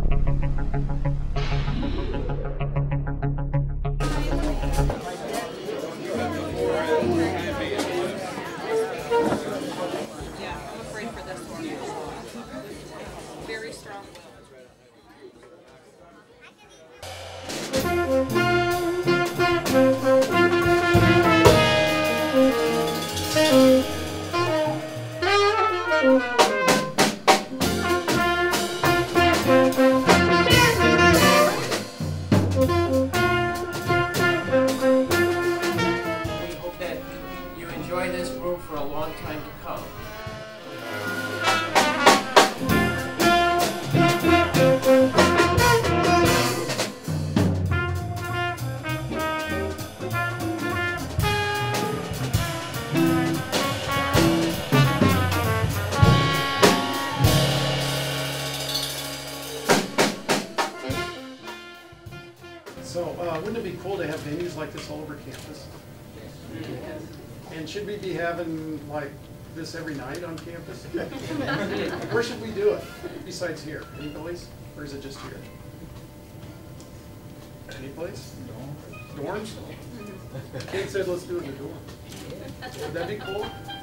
So, wouldn't it be cool to have venues like this all over campus? And should we be having like this every night on campus? Where should we do it besides here? Any place? Or is it just here? Any place? Dorms? Kate said let's do it in the dorm. Would that be cool?